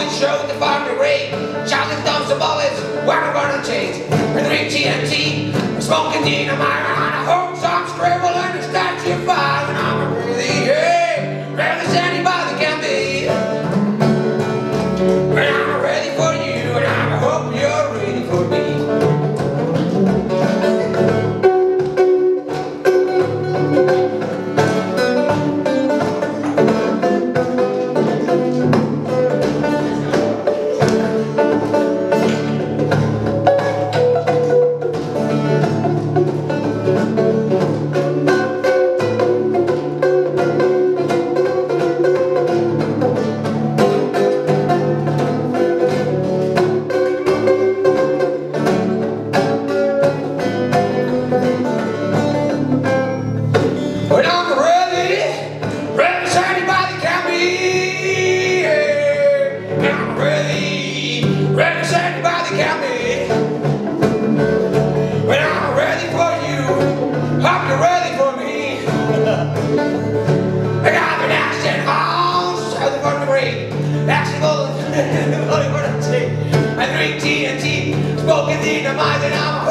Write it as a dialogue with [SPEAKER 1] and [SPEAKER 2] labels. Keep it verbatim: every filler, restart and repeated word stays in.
[SPEAKER 1] always show the farm degree. Chocolate thumbs and bullets, where I'm gonna change. And three T N T, smoking dynamite on a hoax, I'm scribble and a statue of fire. And I'm a really, hey, ready as anybody can be. And I'm ready for you, and I hope you're ready for me. And three T N T, smoking dynamite, and I'm